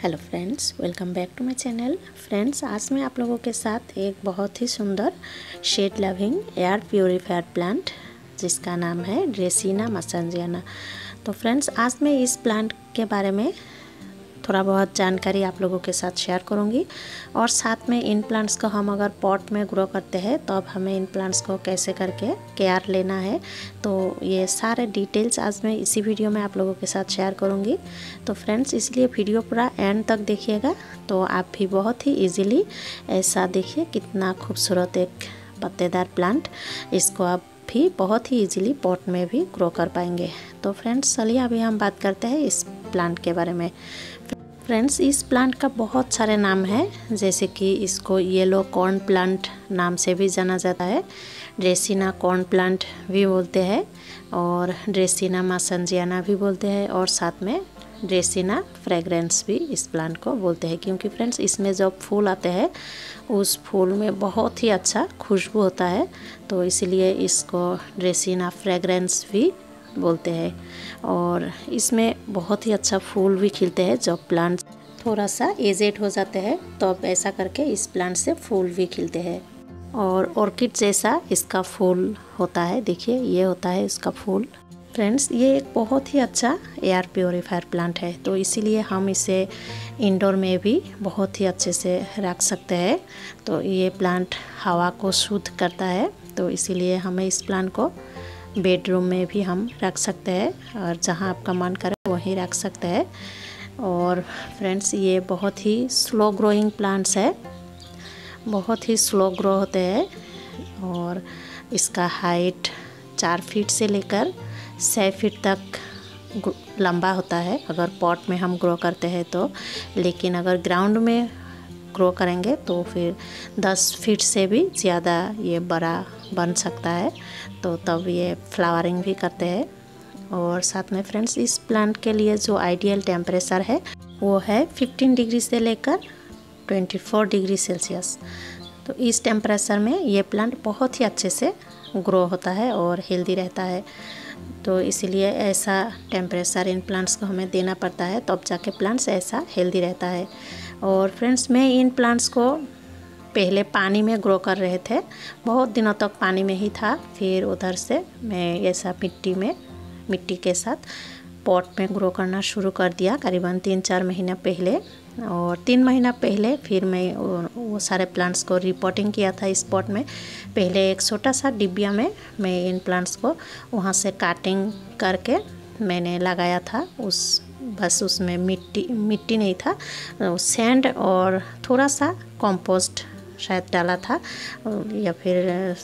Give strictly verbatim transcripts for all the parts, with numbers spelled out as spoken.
Hello friends, welcome back to my channel. Friends, आज मैं आप लोगों के साथ एक बहुत ही सुंदर shade loving air purifier plant जिसका नाम है ड्रेसिना मसांजियाना। तो फ्रेंड्स, आज मैं इस प्लांट के बारे में थोड़ा बहुत जानकारी आप लोगों के साथ शेयर करूंगी और साथ में इन प्लांट्स को हम अगर पॉट में ग्रो करते हैं तो अब हमें इन प्लांट्स को कैसे करके केयर लेना है, तो ये सारे डिटेल्स आज मैं इसी वीडियो में आप लोगों के साथ शेयर करूंगी। तो फ्रेंड्स, इसलिए वीडियो पूरा एंड तक देखिएगा तो आप भी बहुत ही इजीली ऐसा देखिए कितना खूबसूरत एक पत्तेदार प्लांट, इसको आप भी बहुत ही इजीली पॉट में भी ग्रो कर पाएंगे। तो फ्रेंड्स, चलिए अभी हम बात करते हैं इस प्लांट के बारे में। फ्रेंड्स, इस प्लांट का बहुत सारे नाम है, जैसे कि इसको येलो कॉर्न प्लांट नाम से भी जाना जाता है, ड्रेसिना कॉर्न प्लांट भी बोलते हैं और ड्रेसिना मसांजियाना भी बोलते हैं और साथ में ड्रेसिना फ्रेग्रेंस भी इस प्लांट को बोलते हैं, क्योंकि फ्रेंड्स इसमें जब फूल आते हैं उस फूल में बहुत ही अच्छा खुशबू होता है, तो इसलिए इसको ड्रेसिना फ्रेग्रेंस भी बोलते हैं। और इसमें बहुत ही अच्छा फूल भी खिलते हैं। जब प्लांट थोड़ा सा एजेड हो जाते हैं तो अब ऐसा करके इस प्लांट से फूल भी खिलते हैं और ऑर्किड जैसा इसका फूल होता है। देखिए, ये होता है इसका फूल। फ्रेंड्स, ये एक बहुत ही अच्छा एयर प्योरीफायर प्लांट है, तो इसीलिए हम इसे इंडोर में भी बहुत ही अच्छे से रख सकते हैं। तो ये प्लांट हवा को शुद्ध करता है, तो इसीलिए हमें इस प्लांट को बेडरूम में भी हम रख सकते हैं और जहां आपका मन करे वहीं रख सकते हैं। और फ्रेंड्स, ये बहुत ही स्लो ग्रोइंग प्लांट्स है, बहुत ही स्लो ग्रो होते हैं और इसका हाइट चार फीट से लेकर छः फीट तक लंबा होता है अगर पॉट में हम ग्रो करते हैं तो, लेकिन अगर ग्राउंड में ग्रो करेंगे तो फिर दस फीट से भी ज़्यादा ये बड़ा बन सकता है, तो तब ये फ्लावरिंग भी करते हैं। और साथ में फ्रेंड्स, इस प्लांट के लिए जो आइडियल टेम्परेचर है वो है पंद्रह डिग्री से लेकर चौबीस डिग्री सेल्सियस। तो इस टेम्परेचर में ये प्लांट बहुत ही अच्छे से ग्रो होता है और हेल्दी रहता है, तो इसीलिए ऐसा टेम्परेचर इन प्लांट्स को हमें देना पड़ता है, तब जाके प्लांट्स ऐसा हेल्दी रहता है। और फ्रेंड्स, मैं इन प्लांट्स को पहले पानी में ग्रो कर रहे थे, बहुत दिनों तक पानी में ही था, फिर उधर से मैं ऐसा मिट्टी में मिट्टी के साथ पॉट में ग्रो करना शुरू कर दिया करीबन तीन चार महीना पहले। और तीन महीना पहले फिर मैं वो सारे प्लांट्स को रिपोर्टिंग किया था इस पॉट में। पहले एक छोटा सा डिब्बिया में मैं इन प्लांट्स को वहाँ से काटिंग करके मैंने लगाया था, उस बस उसमें मिट्टी मिट्टी नहीं था, सैंड और थोड़ा सा कंपोस्ट शायद डाला था, या फिर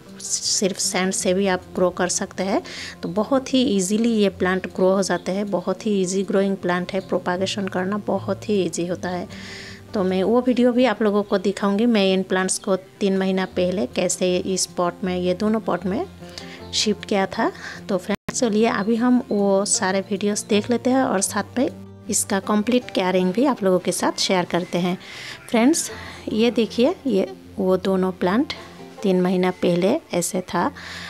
सिर्फ सैंड से भी आप ग्रो कर सकते हैं। तो बहुत ही इजीली ये प्लांट ग्रो हो जाते हैं, बहुत ही इजी ग्रोइंग प्लांट है, प्रोपागेशन करना बहुत ही इजी होता है। तो मैं वो वीडियो भी आप लोगों को दिखाऊंगी, मैं इन प्लांट्स को तीन महीना पहले कैसे इस पॉट में, ये दोनों पॉट में शिफ्ट किया था। तो फ्रेंड्स, चलिए अभी हम वो सारे वीडियोस देख लेते हैं और साथ में इसका कंप्लीट केयरिंग भी आप लोगों के साथ शेयर करते हैं। फ्रेंड्स, ये देखिए, ये वो दोनों प्लांट तीन महीना पहले ऐसे था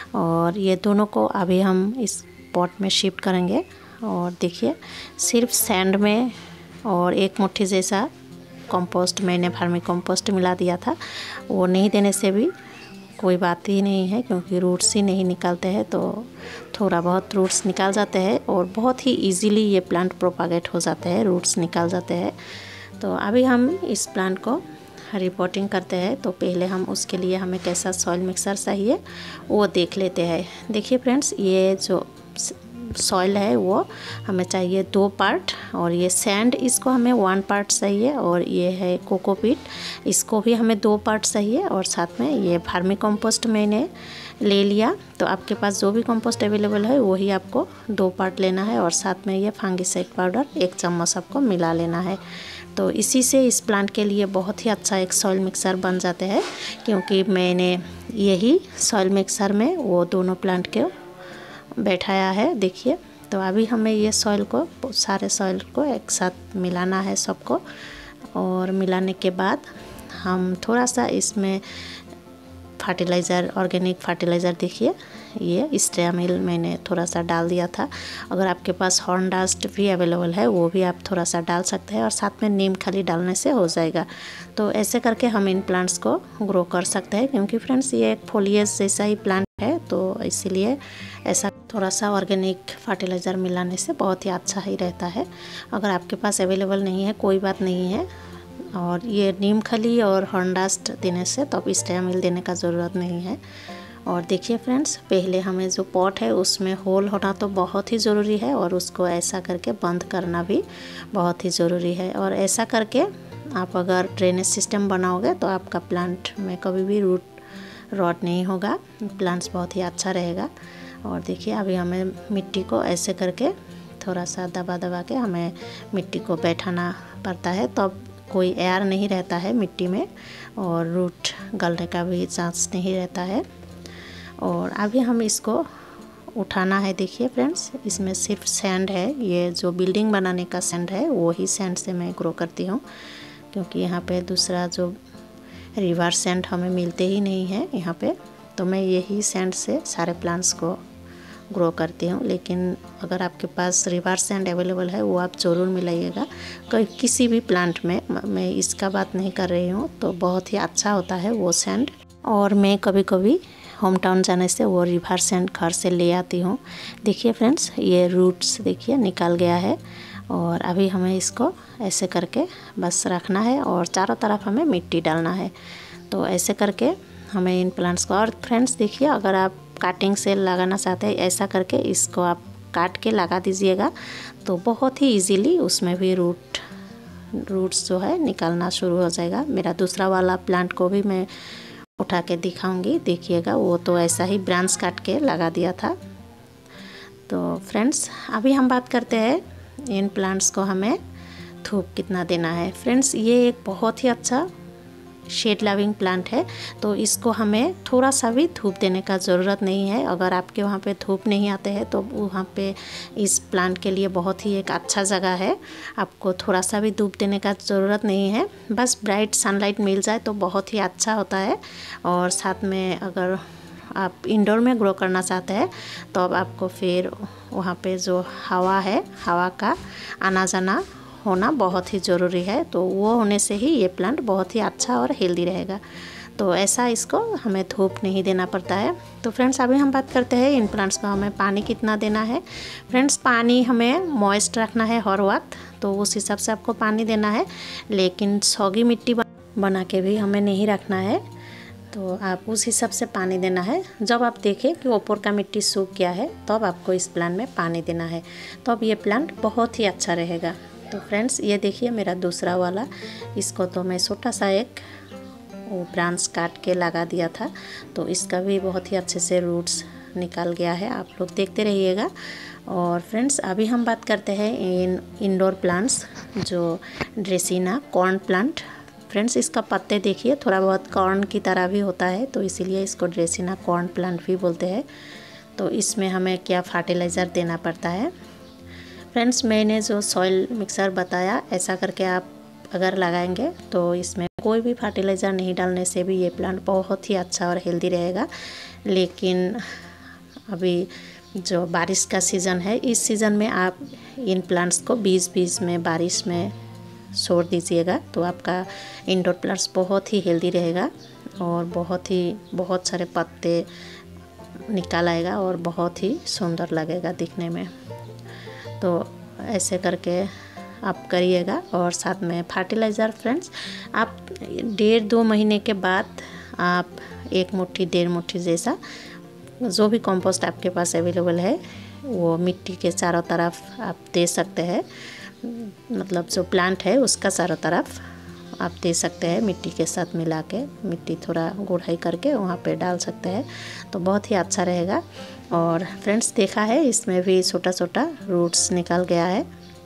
और ये दोनों को अभी हम इस पॉट में शिफ्ट करेंगे। और देखिए, सिर्फ सैंड में और एक मुट्ठी जैसा कंपोस्ट, मैंने फार्मी कंपोस्ट मिला दिया था, वो नहीं देने से भी कोई बात ही नहीं है, क्योंकि रूट्स ही नहीं निकलते हैं, तो थोड़ा बहुत रूट्स निकल जाते हैं और बहुत ही इजीली ये प्लांट प्रोपागेट हो जाते हैं, रूट्स निकल जाते हैं। तो अभी हम इस प्लांट को रिपोर्टिंग करते हैं, तो पहले हम उसके लिए हमें कैसा सॉइल मिक्सर चाहिए वो देख लेते हैं। देखिए फ्रेंड्स, ये जो सॉइल है वो हमें चाहिए दो पार्ट, और ये सैंड इसको हमें वन पार्ट चाहिए, और ये है कोकोपीट, इसको भी हमें दो पार्ट चाहिए, और साथ में ये फार्मी कंपोस्ट मैंने ले लिया। तो आपके पास जो भी कंपोस्ट अवेलेबल है वही आपको दो पार्ट लेना है, और साथ में ये फंगिसाइड पाउडर एक चम्मच आपको मिला लेना है। तो इसी से इस प्लांट के लिए बहुत ही अच्छा एक सॉइल मिक्सर बन जाते हैं, क्योंकि मैंने यही सॉइल मिक्सर में वो दोनों प्लांट के बैठाया है। देखिए, तो अभी हमें ये सॉइल को, सारे सॉइल को एक साथ मिलाना है सबको, और मिलाने के बाद हम थोड़ा सा इसमें फर्टिलाइज़र, ऑर्गेनिक फर्टिलाइज़र, देखिए ये स्टेमिल मैंने थोड़ा सा डाल दिया था। अगर आपके पास हॉर्न डस्ट भी अवेलेबल है वो भी आप थोड़ा सा डाल सकते हैं और साथ में नीम खली डालने से हो जाएगा। तो ऐसे करके हम इन प्लांट्स को ग्रो कर सकते हैं, क्योंकि फ्रेंड्स ये एक फोलिएज जैसा ही प्लांट है, तो इसीलिए ऐसा थोड़ा सा ऑर्गेनिक फर्टिलाइज़र मिलाने से बहुत ही अच्छा ही रहता है। अगर आपके पास अवेलेबल नहीं है कोई बात नहीं है, और ये नीम खली और हॉर्न डस्ट देने से तो अब स्टेमिल देने का ज़रूरत नहीं है। और देखिए फ्रेंड्स, पहले हमें जो पॉट है उसमें होल होना तो बहुत ही ज़रूरी है, और उसको ऐसा करके बंद करना भी बहुत ही ज़रूरी है। और ऐसा करके आप अगर ड्रेनेज सिस्टम बनाओगे तो आपका प्लांट में कभी भी रूट रॉट नहीं होगा, प्लांट्स बहुत ही अच्छा रहेगा। और देखिए अभी हमें मिट्टी को ऐसे करके थोड़ा सा दबा दबा के हमें मिट्टी को बैठाना पड़ता है, तब तो कोई एयर नहीं रहता है मिट्टी में और रूट गलने का भी चांस नहीं रहता है। और अभी हम इसको उठाना है। देखिए फ्रेंड्स, इसमें सिर्फ सैंड है, ये जो बिल्डिंग बनाने का सैंड है वो ही सैंड से मैं ग्रो करती हूँ, क्योंकि यहाँ पे दूसरा जो रिवर सैंड हमें मिलते ही नहीं है यहाँ पे, तो मैं यही सैंड से सारे प्लांट्स को ग्रो करती हूँ। लेकिन अगर आपके पास रिवर सैंड अवेलेबल है वो आप ज़रूर मिलाइएगा किसी भी प्लांट में, मैं इसका बात नहीं कर रही हूँ, तो बहुत ही अच्छा होता है वो सैंड। और मैं कभी कभी होम टाउन जाने से वो रिवर सैंड घर से ले आती हूँ। देखिए फ्रेंड्स, ये रूट्स देखिए निकल गया है, और अभी हमें इसको ऐसे करके बस रखना है और चारों तरफ हमें मिट्टी डालना है। तो ऐसे करके हमें इन प्लांट्स को, और फ्रेंड्स देखिए अगर आप काटिंग से लगाना चाहते हैं ऐसा करके इसको आप काट के लगा दीजिएगा, तो बहुत ही इजीली उसमें भी रूट रूट्स जो है निकलना शुरू हो जाएगा। मेरा दूसरा वाला प्लांट को भी मैं उठा के दिखाऊंगी, देखिएगा, वो तो ऐसा ही ब्रांच काट के लगा दिया था। तो फ्रेंड्स अभी हम बात करते हैं इन प्लांट्स को हमें धूप कितना देना है। फ्रेंड्स ये एक बहुत ही अच्छा शेड लविंग प्लांट है, तो इसको हमें थोड़ा सा भी धूप देने का ज़रूरत नहीं है। अगर आपके वहाँ पे धूप नहीं आते हैं तो वहाँ पे इस प्लांट के लिए बहुत ही एक अच्छा जगह है, आपको थोड़ा सा भी धूप देने का ज़रूरत नहीं है, बस ब्राइट सनलाइट मिल जाए तो बहुत ही अच्छा होता है। और साथ में अगर आप इंडोर में ग्रो करना चाहते हैं तो अब आपको फिर वहाँ पे जो हवा है, हवा का आना जाना होना बहुत ही ज़रूरी है, तो वो होने से ही ये प्लांट बहुत ही अच्छा और हेल्दी रहेगा। तो ऐसा इसको हमें धूप नहीं देना पड़ता है। तो फ्रेंड्स अभी हम बात करते हैं इन प्लांट्स को हमें पानी कितना देना है। फ्रेंड्स पानी हमें मॉइस्ट रखना है हर वक्त, तो उस हिसाब से आपको पानी देना है, लेकिन सौगी मिट्टी बना के भी हमें नहीं रखना है, तो आप उस हिसाब से पानी देना है। जब आप देखें कि ऊपर का मिट्टी सूख गया है तब तो आपको इस प्लांट में पानी देना है, तो अब ये प्लांट बहुत ही अच्छा रहेगा। तो फ्रेंड्स ये देखिए मेरा दूसरा वाला, इसको तो मैं छोटा सा एक वो ब्रांच काट के लगा दिया था, तो इसका भी बहुत ही अच्छे से रूट्स निकल गया है, आप लोग देखते रहिएगा। और फ्रेंड्स अभी हम बात करते हैं इन इंडोर प्लांट्स, जो ड्रेसीना कॉर्न प्लांट। फ्रेंड्स इसका पत्ते देखिए थोड़ा बहुत कॉर्न की तरह भी होता है, तो इसीलिए इसको ड्रेसीना कॉर्न प्लांट भी बोलते हैं। तो इसमें हमें क्या फर्टिलाइज़र देना पड़ता है। फ्रेंड्स मैंने जो सॉइल मिक्सर बताया ऐसा करके आप अगर लगाएंगे तो इसमें कोई भी फर्टिलाइज़र नहीं डालने से भी ये प्लांट बहुत ही अच्छा और हेल्दी रहेगा। लेकिन अभी जो बारिश का सीज़न है, इस सीज़न में आप इन प्लांट्स को बीच बीच में बारिश में छोड़ दीजिएगा, तो आपका इंडोर प्लांट्स बहुत ही हेल्दी रहेगा और बहुत ही बहुत सारे पत्ते निकाल आएगा और बहुत ही सुंदर लगेगा दिखने में। तो ऐसे करके आप करिएगा। और साथ में फर्टिलाइज़र फ्रेंड्स आप डेढ़ दो महीने के बाद आप एक मुट्ठी डेढ़ मुट्ठी जैसा जो भी कंपोस्ट आपके पास अवेलेबल है वो मिट्टी के चारों तरफ आप दे सकते हैं, मतलब जो प्लांट है उसका चारों तरफ आप दे सकते हैं मिट्टी के साथ मिला के, मिट्टी थोड़ा गुड़ाई करके वहाँ पे डाल सकते हैं, तो बहुत ही अच्छा रहेगा। और फ्रेंड्स देखा है इसमें भी छोटा छोटा रूट्स निकल गया है।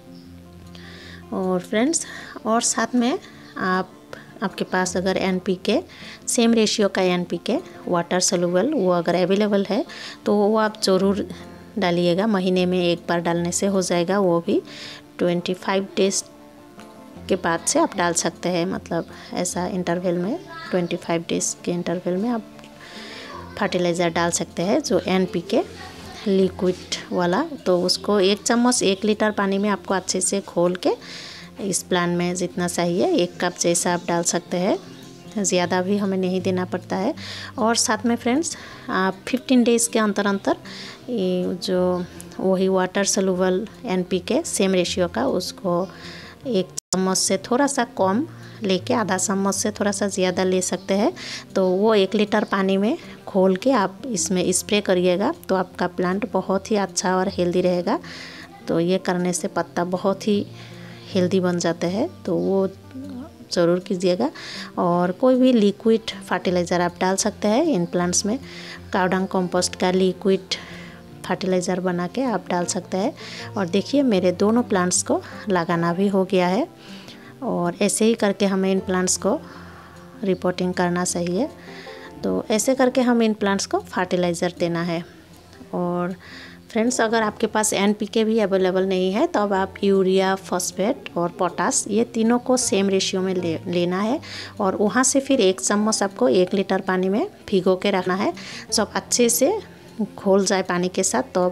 और फ्रेंड्स और साथ में आप आपके पास अगर N P K same ratio का N P K water soluble वो अगर अवेलेबल है तो वो आप ज़रूर डालिएगा, महीने में एक बार डालने से हो जाएगा, वो भी ट्वेंटी फाइव डेज के बाद से आप डाल सकते हैं, मतलब ऐसा इंटरवल में ट्वेंटी फाइव डेज़ के इंटरवल में आप फर्टिलाइज़र डाल सकते हैं जो एन पी के लिक्विड वाला। तो उसको एक चम्मच एक लीटर पानी में आपको अच्छे से खोल के इस प्लांट में जितना चाहिए एक कप जैसा आप डाल सकते हैं, ज़्यादा भी हमें नहीं देना पड़ता है। और साथ में फ्रेंड्स आप फिफ्टीन डेज़ के अंतर अंतर ये जो वही water soluble N P K same ratio का उसको एक चम्मच से थोड़ा सा कम लेके आधा चम्मच से थोड़ा सा ज़्यादा ले सकते हैं। तो वो एक लीटर पानी में खोल के आप इसमें स्प्रे करिएगा तो आपका प्लांट बहुत ही अच्छा और हेल्दी रहेगा। तो ये करने से पत्ता बहुत ही हेल्दी बन जाते हैं, तो वो ज़रूर कीजिएगा। और कोई भी लिक्विड फर्टिलाइज़र आप डाल सकते हैं इन प्लांट्स में। काउडंग कंपोस्ट का लिक्विड फर्टिलाइज़र बना के आप डाल सकते हैं। और देखिए मेरे दोनों प्लांट्स को लगाना भी हो गया है। और ऐसे ही करके हमें इन प्लांट्स को रिपोर्टिंग करना चाहिए। तो ऐसे करके हम इन प्लांट्स को फर्टिलाइज़र देना है। और फ्रेंड्स अगर आपके पास एन पी के भी अवेलेबल नहीं है तो अब आप यूरिया, फॉस्फेट और पोटास ये तीनों को सेम रेशियो में ले लेना है। और वहाँ से फिर एक चम्मच आपको एक लीटर पानी में भिगो के रखना है। जब अच्छे से घोल जाए पानी के साथ तो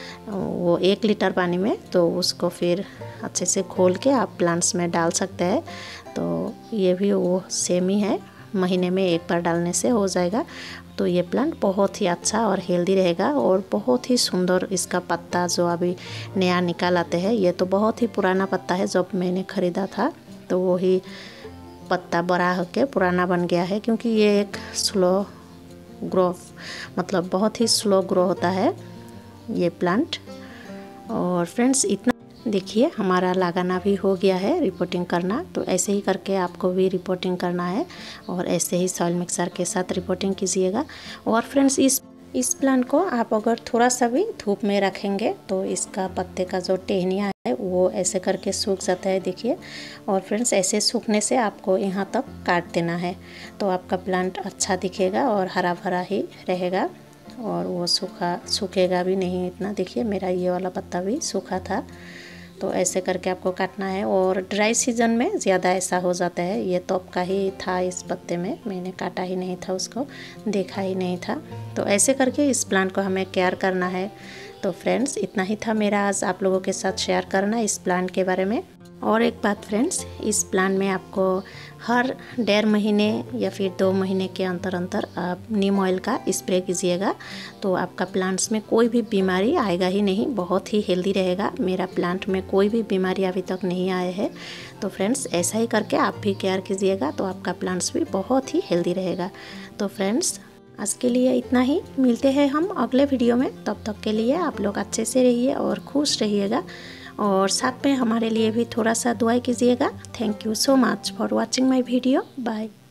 वो एक लीटर पानी में तो उसको फिर अच्छे से घोल के आप प्लांट्स में डाल सकते हैं। तो ये भी वो सेम ही है, महीने में एक बार डालने से हो जाएगा। तो ये प्लांट बहुत ही अच्छा और हेल्दी रहेगा और बहुत ही सुंदर इसका पत्ता जो अभी नया निकाल आते हैं। ये तो बहुत ही पुराना पत्ता है, जब मैंने ख़रीदा था तो वही पत्ता बड़ा होकर पुराना बन गया है, क्योंकि ये एक स्लो ग्रो मतलब बहुत ही स्लो ग्रो होता है ये प्लांट। और फ्रेंड्स इतना देखिए हमारा लगाना भी हो गया है, रिपोर्टिंग करना। तो ऐसे ही करके आपको भी रिपोर्टिंग करना है और ऐसे ही सॉइल मिक्सर के साथ रिपोर्टिंग कीजिएगा। और फ्रेंड्स इस इस प्लांट को आप अगर थोड़ा सा भी धूप में रखेंगे तो इसका पत्ते का जो टहनियाँ है वो ऐसे करके सूख जाता है, देखिए। और फ्रेंड्स ऐसे सूखने से आपको यहाँ तक काट देना है तो आपका प्लांट अच्छा दिखेगा और हरा भरा ही रहेगा और वो सूखा सूखेगा भी नहीं इतना। देखिए मेरा ये वाला पत्ता भी सूखा था। तो ऐसे करके आपको काटना है। और ड्राई सीजन में ज़्यादा ऐसा हो जाता है। ये तोप का ही था इस पत्ते में, मैंने काटा ही नहीं था, उसको देखा ही नहीं था। तो ऐसे करके इस प्लांट को हमें केयर करना है। तो फ्रेंड्स इतना ही था मेरा आज आप लोगों के साथ शेयर करना इस प्लांट के बारे में। और एक बात फ्रेंड्स, इस प्लांट में आपको हर डेढ़ महीने या फिर दो महीने के अंतर अंतर आप नीम ऑयल का स्प्रे कीजिएगा तो आपका प्लांट्स में कोई भी बीमारी आएगा ही नहीं, बहुत ही हेल्दी रहेगा। मेरा प्लांट में कोई भी बीमारी अभी तक नहीं आए है। तो फ्रेंड्स ऐसा ही करके आप भी केयर कीजिएगा तो आपका प्लांट्स भी बहुत ही हेल्दी रहेगा। तो फ्रेंड्स आज के लिए इतना ही, मिलते हैं हम अगले वीडियो में। तब तक के लिए आप लोग अच्छे से रहिए और खुश रहिएगा और साथ में हमारे लिए भी थोड़ा सा दुआ कीजिएगा। Thank you so much for watching my video. Bye.